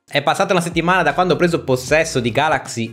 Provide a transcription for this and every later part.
È passata una settimana da quando ho preso possesso di Galaxy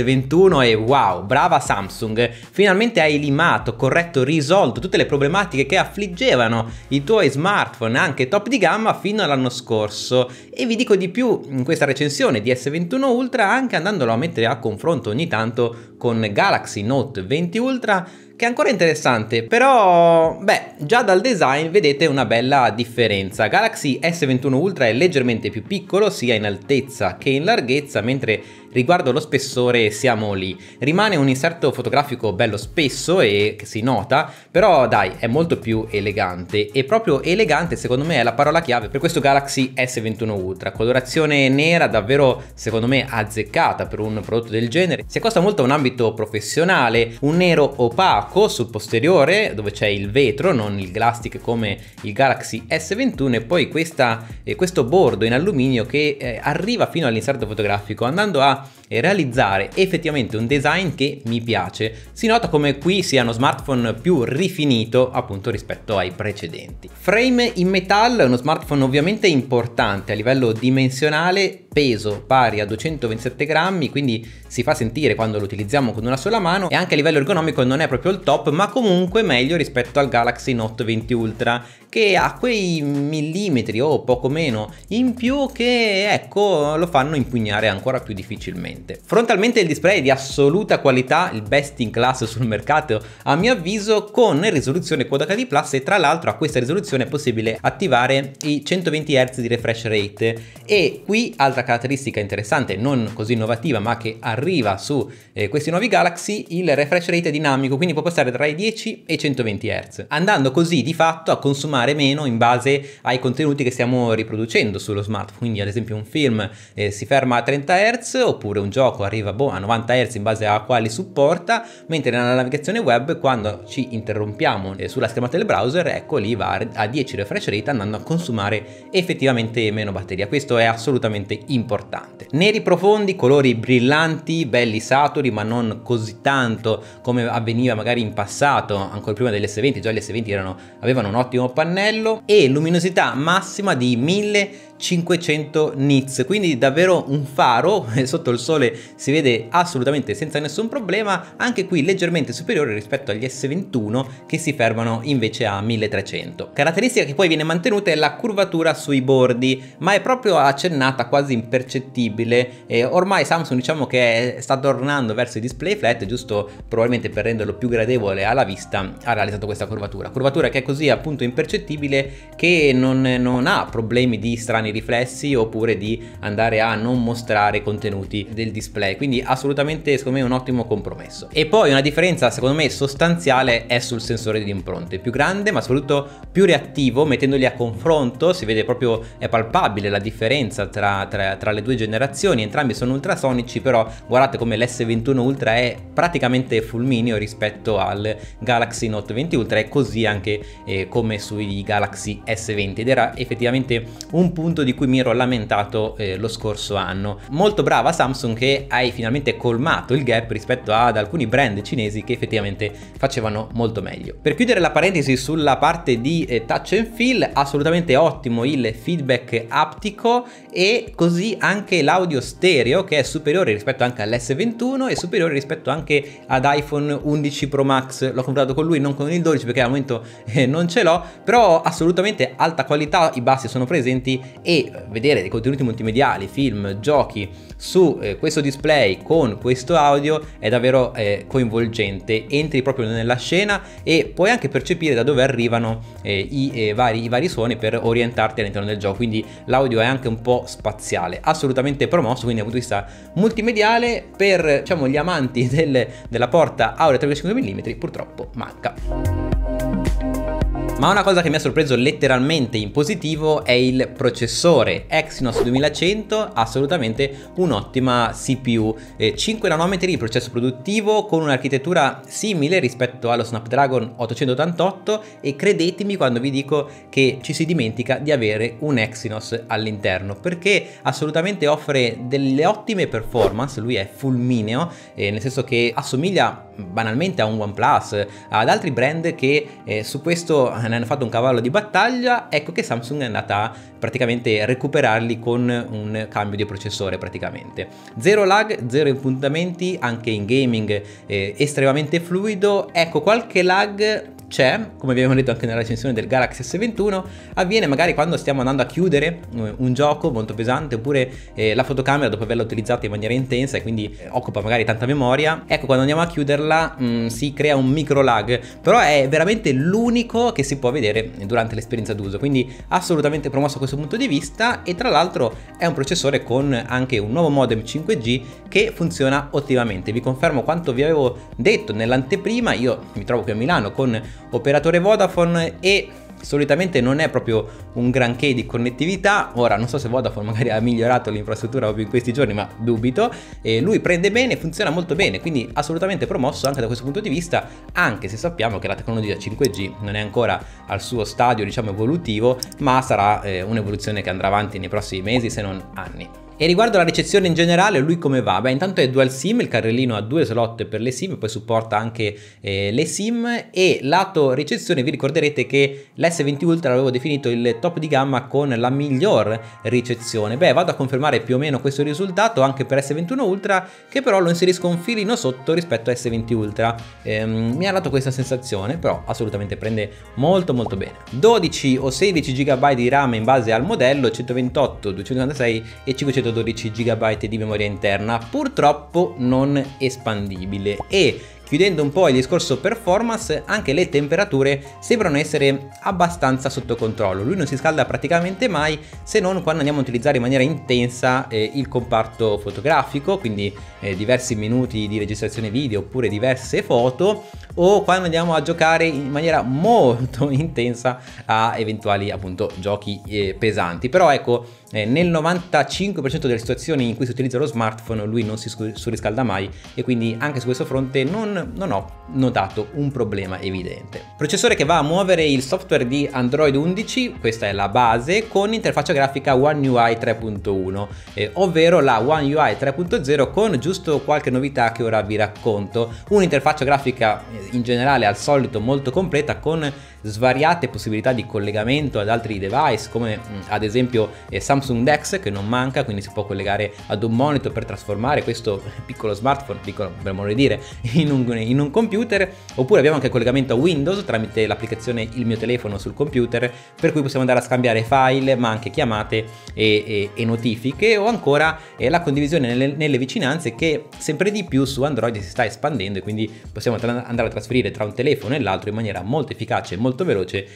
S21 e wow, brava Samsung, finalmente hai limato, corretto, risolto tutte le problematiche che affliggevano i tuoi smartphone anche top di gamma fino all'anno scorso. E vi dico di più in questa recensione di S21 Ultra, anche andandolo a mettere a confronto ogni tanto con Galaxy Note 20 Ultra, che è ancora interessante, però già dal design vedete una bella differenza. Galaxy S21 Ultra è leggermente più piccolo sia in altezza che in larghezza, mentre riguardo lo spessore siamo lì. Rimane un inserto fotografico bello spesso e che si nota, però dai, è molto più elegante, e proprio elegante secondo me è la parola chiave per questo Galaxy S21 Ultra. Colorazione nera davvero secondo me azzeccata per un prodotto del genere, si accosta molto a un ambito professionale, un nero opaco sul posteriore dove c'è il vetro, non il plastic come il Galaxy S21, e poi questo bordo in alluminio che arriva fino all'inserto fotografico, andando a realizzare effettivamente un design che mi piace. Si nota come qui sia uno smartphone più rifinito appunto rispetto ai precedenti. Frame in metallo, uno smartphone ovviamente importante a livello dimensionale, peso pari a 227 grammi, quindi si fa sentire quando lo utilizziamo con una sola mano, e anche a livello ergonomico non è proprio il top, ma comunque meglio rispetto al Galaxy Note 20 Ultra, che ha quei millimetri o poco meno in più che ecco lo fanno impugnare ancora più difficilmente. Frontalmente il display è di assoluta qualità, il best in class sul mercato a mio avviso, con risoluzione Quad HD Plus, e tra l'altro a questa risoluzione è possibile attivare i 120 Hz di refresh rate. E qui altra caratteristica interessante, non così innovativa ma che arriva su questi nuovi Galaxy, il refresh rate è dinamico, quindi può passare tra i 10 e i 120 Hz, andando così di fatto a consumare meno in base ai contenuti che stiamo riproducendo sullo smartphone. Quindi ad esempio un film si ferma a 30 Hz, oppure un gioco arriva a 90 Hz in base a quali supporta, mentre nella navigazione web quando ci interrompiamo sulla schermata del browser, ecco lì va a 10 refresh rate, andando a consumare effettivamente meno batteria. Questo è assolutamente importante. Neri profondi, colori brillanti, belli saturi, ma non così tanto come avveniva magari in passato, ancora prima dell'S20. Già gli S20 avevano un ottimo pannello, e luminosità massima di 1500 nits, quindi davvero un faro, sotto il sole si vede assolutamente senza nessun problema, anche qui leggermente superiore rispetto agli S21 che si fermano invece a 1300. Caratteristica che poi viene mantenuta è la curvatura sui bordi, ma è proprio accennata, quasi impercettibile, e ormai Samsung diciamo che sta tornando verso i display flat, giusto probabilmente per renderlo più gradevole alla vista ha realizzato questa curvatura che è così appunto impercettibile che non ha problemi di strani riflessi oppure di andare a non mostrare contenuti del display, quindi assolutamente secondo me un ottimo compromesso. E poi una differenza secondo me sostanziale è sul sensore di impronte, più grande ma soprattutto più reattivo. Mettendoli a confronto si vede proprio, è palpabile la differenza tra le due generazioni, entrambi sono ultrasonici, però guardate come l'S21 Ultra è praticamente fulmineo rispetto al Galaxy Note 20 Ultra, e così anche come sui Galaxy S20, ed era effettivamente un punto di cui mi ero lamentato lo scorso anno. Molto brava Samsung che hai finalmente colmato il gap rispetto ad alcuni brand cinesi che effettivamente facevano molto meglio. Per chiudere la parentesi sulla parte di touch and feel, assolutamente ottimo il feedback aptico, e così anche l'audio stereo che è superiore rispetto anche all'S21 e superiore rispetto anche ad iPhone 11 Pro Max. L'ho comprato con lui, non con il 12 perché al momento non ce l'ho, però assolutamente alta qualità, i bassi sono presenti, e vedere dei contenuti multimediali, film, giochi su questo display con questo audio è davvero coinvolgente. Entri proprio nella scena e puoi anche percepire da dove arrivano i vari suoni per orientarti all'interno del gioco, quindi l'audio è anche un po' spaziale, assolutamente promosso. Quindi dal punto di vista multimediale, per diciamo gli amanti della porta audio 3,5 mm purtroppo manca. Ma una cosa che mi ha sorpreso letteralmente in positivo è il processore Exynos 2100, assolutamente un'ottima CPU, 5 nanometri di processo produttivo con un'architettura simile rispetto allo Snapdragon 888, e credetemi quando vi dico che ci si dimentica di avere un Exynos all'interno, perché assolutamente offre delle ottime performance. Lui è fulmineo, nel senso che assomiglia banalmente a un OnePlus, ad altri brand che su questo ne ne hanno fatto un cavallo di battaglia, ecco che Samsung è andata a praticamente recuperarli con un cambio di processore praticamente. Zero lag, zero impuntamenti, anche in gaming estremamente fluido. Ecco, qualche lag c'è, come abbiamo detto anche nella recensione del Galaxy S21, avviene magari quando stiamo andando a chiudere un gioco molto pesante, oppure la fotocamera dopo averla utilizzata in maniera intensa e quindi occupa magari tanta memoria. Ecco, quando andiamo a chiuderla si crea un micro lag, però è veramente l'unico che si può vedere durante l'esperienza d'uso, quindi assolutamente promosso a questo punto di vista. E tra l'altro è un processore con anche un nuovo modem 5G che funziona ottimamente. Vi confermo quanto vi avevo detto nell'anteprima. Io mi trovo qui a Milano con operatore Vodafone e solitamente non è proprio un granché di connettività. Ora non so se Vodafone magari ha migliorato l'infrastruttura proprio in questi giorni, ma dubito. Lui prende bene, funziona molto bene, quindi assolutamente promosso anche da questo punto di vista, anche se sappiamo che la tecnologia 5G non è ancora al suo stadio, diciamo, evolutivo, ma sarà un'evoluzione che andrà avanti nei prossimi mesi, se non anni. E riguardo alla ricezione in generale, lui come va? Beh, intanto è dual SIM, il carrellino ha 2 slot per le SIM, poi supporta anche le SIM. E lato ricezione vi ricorderete che l'S20 Ultra l'avevo definito il top di gamma con la miglior ricezione. Beh, vado a confermare più o meno questo risultato anche per S21 Ultra, che però lo inserisco un filino sotto rispetto a S20 Ultra. Mi ha dato questa sensazione, però assolutamente prende molto bene. 12 o 16 GB di RAM in base al modello, 128, 256 e 512 GB di memoria interna, purtroppo non espandibile. E chiudendo un po' il discorso performance, anche le temperature sembrano essere abbastanza sotto controllo. Lui non si scalda praticamente mai, se non quando andiamo a utilizzare in maniera intensa il comparto fotografico, quindi diversi minuti di registrazione video oppure diverse foto, o quando andiamo a giocare in maniera molto intensa a eventuali appunto giochi pesanti. Però ecco, nel 95% delle situazioni in cui si utilizza lo smartphone lui non si surriscalda mai, e quindi anche su questo fronte non ho notato un problema evidente. Processore che va a muovere il software di Android 11, questa è la base, con interfaccia grafica One UI 3.1, ovvero la One UI 3.0 con giusto qualche novità che ora vi racconto. Un'interfaccia grafica in generale al solito molto completa, con svariate possibilità di collegamento ad altri device, come ad esempio Samsung DeX, che non manca, quindi si può collegare ad un monitor per trasformare questo piccolo smartphone, piccolo per modo di dire, in un computer. Oppure abbiamo anche il collegamento a Windows tramite l'applicazione Il mio telefono sul computer, per cui possiamo andare a scambiare file, ma anche chiamate e notifiche. O ancora la condivisione nelle vicinanze, che sempre di più su Android si sta espandendo, e quindi possiamo andare a trasferire tra un telefono e l'altro in maniera molto efficace e molto veloce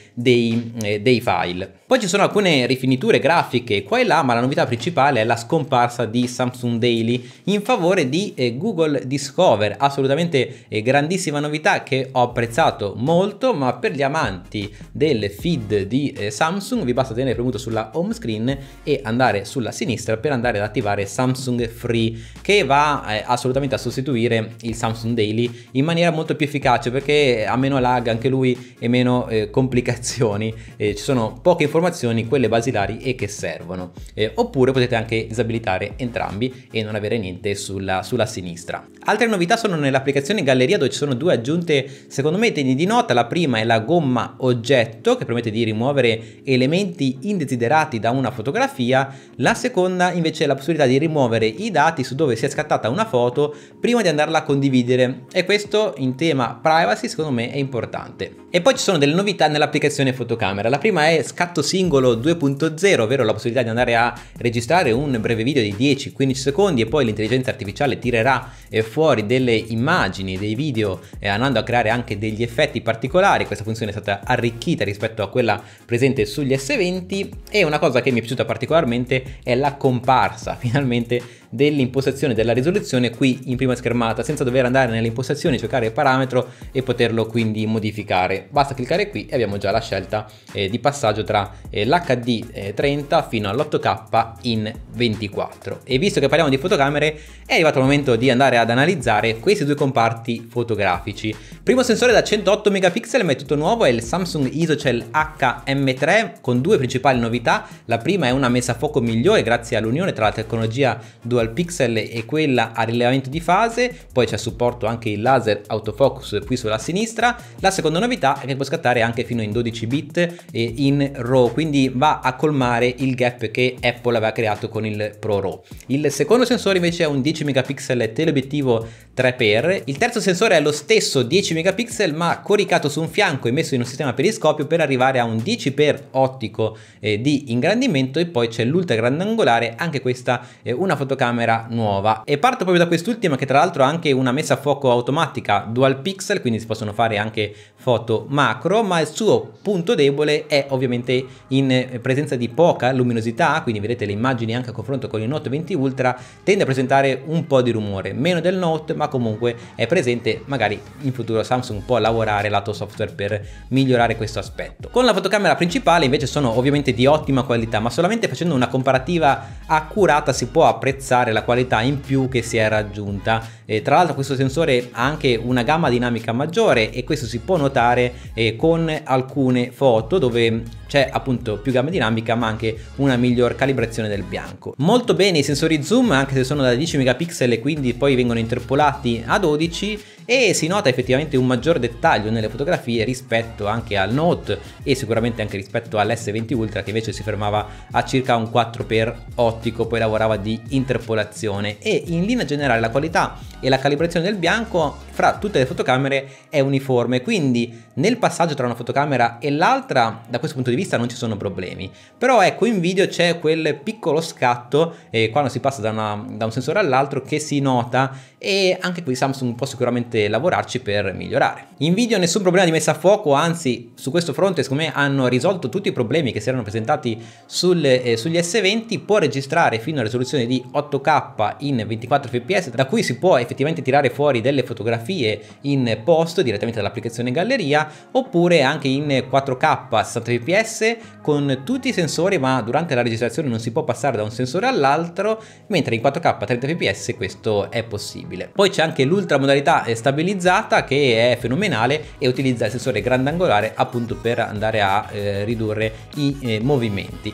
dei file. Poi ci sono alcune rifiniture grafiche qua e là, ma la novità principale è la scomparsa di Samsung Daily in favore di Google Discover. Assolutamente grandissima novità che ho apprezzato molto, ma per gli amanti del feed di Samsung vi basta tenere premuto sulla home screen e andare sulla sinistra per andare ad attivare Samsung Free, che va assolutamente a sostituire il Samsung Daily in maniera molto più efficace, perché ha meno lag anche lui e meno complicazioni. Ci sono poche informazioni, quelle basilari e che servono. Oppure potete anche disabilitare entrambi e non avere niente sulla sinistra. Altre novità sono nell'applicazione Galleria, dove ci sono 2 aggiunte secondo me degni di nota. La prima è la gomma oggetto, che permette di rimuovere elementi indesiderati da una fotografia. La seconda invece è la possibilità di rimuovere i dati su dove si è scattata una foto prima di andarla a condividere, e questo in tema privacy secondo me è importante. E poi ci sono delle novità nell'applicazione fotocamera. La prima è scatto singolo 2.0, ovvero la possibilità di andare a registrare un breve video di 10-15 secondi e poi l'intelligenza artificiale tirerà fuori delle immagini, dei video, andando a creare anche degli effetti particolari. Questa funzione è stata arricchita rispetto a quella presente sugli S20, e una cosa che mi è piaciuta particolarmente è la comparsa finalmente dell'impostazione della risoluzione qui in prima schermata, senza dover andare nelle impostazioni, cercare il parametro e poterlo quindi modificare. Basta cliccare qui e abbiamo già la scelta di passaggio tra l'HD 30 fino all'8K in 24. E visto che parliamo di fotocamere, è arrivato il momento di andare ad analizzare questi 2 comparti fotografici. Primo sensore da 108 megapixel, ma è tutto nuovo, è il Samsung ISOCELL HM3 con 2 principali novità. La prima è una messa a fuoco migliore grazie all'unione tra la tecnologia dual pixel e quella a rilevamento di fase, poi c'è supporto anche il laser autofocus qui sulla sinistra. La seconda novità è che può scattare portare anche fino in 12 bit in RAW, quindi va a colmare il gap che Apple aveva creato con il Pro RAW. Il secondo sensore invece è un 10 megapixel teleobiettivo 3x. Il terzo sensore è lo stesso 10 megapixel ma coricato su un fianco e messo in un sistema periscopio per arrivare a un 10x ottico di ingrandimento, e poi c'è l'ultra grandangolare, anche questa è una fotocamera nuova. E parto proprio da quest'ultima, che tra l'altro ha anche una messa a fuoco automatica dual pixel, quindi si possono fare anche foto macro, ma il suo punto debole è ovviamente in presenza di poca luminosità, quindi vedete le immagini anche a confronto con il Note 20 Ultra tende a presentare un po' di rumore, meno del Note, ma comunque è presente. Magari in futuro Samsung può lavorare lato software per migliorare questo aspetto. Con la fotocamera principale invece sono ovviamente di ottima qualità, ma solamente facendo una comparativa accurata si può apprezzare la qualità in più che si è raggiunta. Tra l'altro questo sensore ha anche una gamma dinamica maggiore, e questo si può notare con alcune foto dove c'è appunto più gamma dinamica ma anche una miglior calibrazione del bianco. Molto bene i sensori zoom, anche se sono da 10 megapixel e quindi poi vengono interpolati a 12, e si nota effettivamente un maggior dettaglio nelle fotografie rispetto anche al Note e sicuramente anche rispetto all'S20 Ultra, che invece si fermava a circa un 4x ottico, poi lavorava di interpolazione. E in linea generale la qualità e la calibrazione del bianco fra tutte le fotocamere è uniforme, quindi nel passaggio tra una fotocamera e l'altra da questo punto di vista non ci sono problemi. Però ecco, in video c'è quel piccolo scatto quando si passa da un sensore all'altro che si nota, e anche qui Samsung può sicuramente lavorarci per migliorare. In video nessun problema di messa a fuoco, anzi su questo fronte secondo me hanno risolto tutti i problemi che si erano presentati sugli S20. Può registrare fino a risoluzione di 8K in 24 fps, da cui si può effettivamente tirare fuori delle fotografie in post direttamente dall'applicazione Galleria, oppure anche in 4K 60 fps con tutti i sensori, ma durante la registrazione non si può passare da un sensore all'altro, mentre in 4K 30 fps questo è possibile. Poi c'è anche l'ultra modalità stabilizzata, che è fenomenale e utilizza il sensore grandangolare appunto per andare a ridurre i movimenti.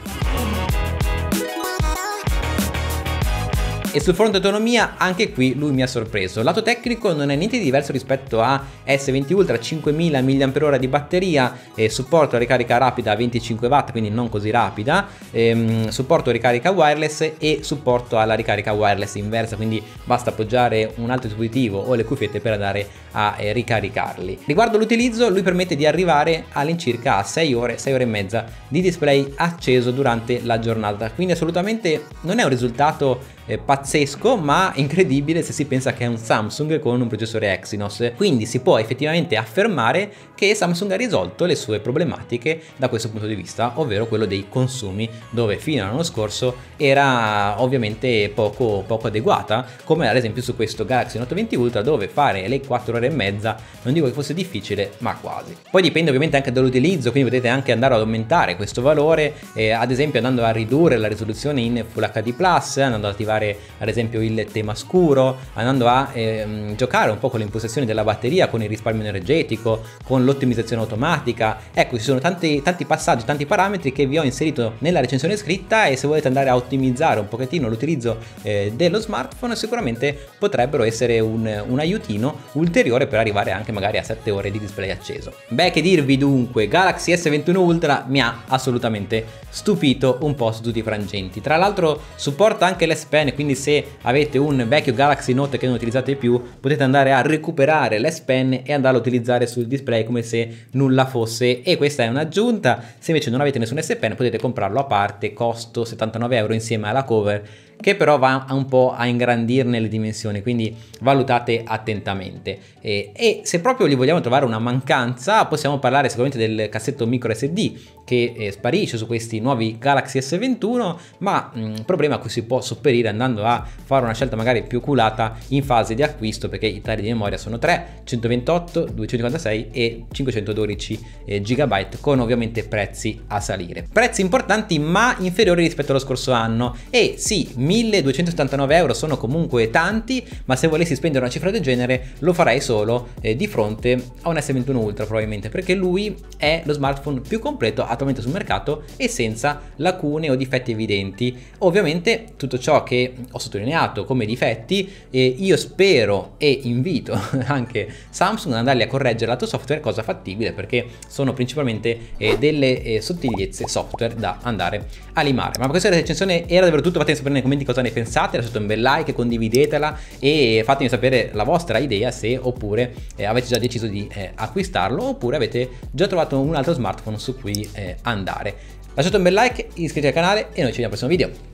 E sul fronte autonomia anche qui lui mi ha sorpreso. Lato tecnico non è niente di diverso rispetto a S20 Ultra, 5000 mAh di batteria, supporto a ricarica rapida a 25 watt, quindi non così rapida, supporto a ricarica wireless e supporto alla ricarica wireless inversa, quindi basta appoggiare un altro dispositivo o le cuffiette per andare a ricaricarli. Riguardo l'utilizzo, lui permette di arrivare all'incirca a 6 ore e mezza di display acceso durante la giornata, quindi assolutamente non è un risultato pazzesco, ma incredibile se si pensa che è un Samsung con un processore Exynos. Quindi si può effettivamente affermare che Samsung ha risolto le sue problematiche da questo punto di vista, ovvero quello dei consumi, dove fino all'anno scorso era ovviamente poco adeguata, come ad esempio su questo Galaxy Note 20 Ultra, dove fare le 4 ore e mezza non dico che fosse difficile, ma quasi. Poi dipende ovviamente anche dall'utilizzo, quindi potete anche andare ad aumentare questo valore, ad esempio andando a ridurre la risoluzione in Full HD+, andando ad attivare ad esempio il tema scuro, andando a giocare un po' con le impostazioni della batteria, con il risparmio energetico, con l'ottimizzazione automatica. Ecco, ci sono tanti passaggi, tanti parametri che vi ho inserito nella recensione scritta, e se volete andare a ottimizzare un pochettino l'utilizzo dello smartphone sicuramente potrebbero essere un aiutino ulteriore per arrivare anche magari a 7 ore di display acceso. Beh, che dirvi dunque, Galaxy S21 Ultra mi ha assolutamente stupito un po' su tutti i frangenti. Tra l'altro supporta anche l'S Pen, quindi se avete un vecchio Galaxy Note che non utilizzate più potete andare a recuperare l'S Pen e andarlo a utilizzare sul display come se nulla fosse, e questa è un'aggiunta. Se invece non avete nessun S Pen potete comprarlo a parte, costo 79 euro insieme alla cover, che però va un po' a ingrandirne le dimensioni, quindi valutate attentamente. E se proprio gli vogliamo trovare una mancanza, possiamo parlare sicuramente del cassetto micro SD che sparisce su questi nuovi Galaxy S21, ma un problema a cui si può sopperire andando a fare una scelta magari più oculata in fase di acquisto, perché i tagli di memoria sono 3, 128, 256 e 512 GB, con ovviamente prezzi a salire. Prezzi importanti ma inferiori rispetto allo scorso anno, e sì, 1.279 euro sono comunque tanti, ma se volessi spendere una cifra del genere lo farei solo di fronte a un S21 Ultra probabilmente, perché lui è lo smartphone più completo attualmente sul mercato e senza lacune o difetti evidenti. Ovviamente tutto ciò che ho sottolineato come difetti io spero e invito anche Samsung ad andarli a correggere lato software, cosa fattibile perché sono principalmente delle sottigliezze software da andare a limare. Ma per questa recensione era davvero tutto, fatemi sapere nei commenti cosa ne pensate, lasciate un bel like, condividetela e fatemi sapere la vostra idea, se oppure avete già deciso di acquistarlo oppure avete già trovato un altro smartphone su cui andare. Lasciate un bel like, iscrivetevi al canale e noi ci vediamo al prossimo video.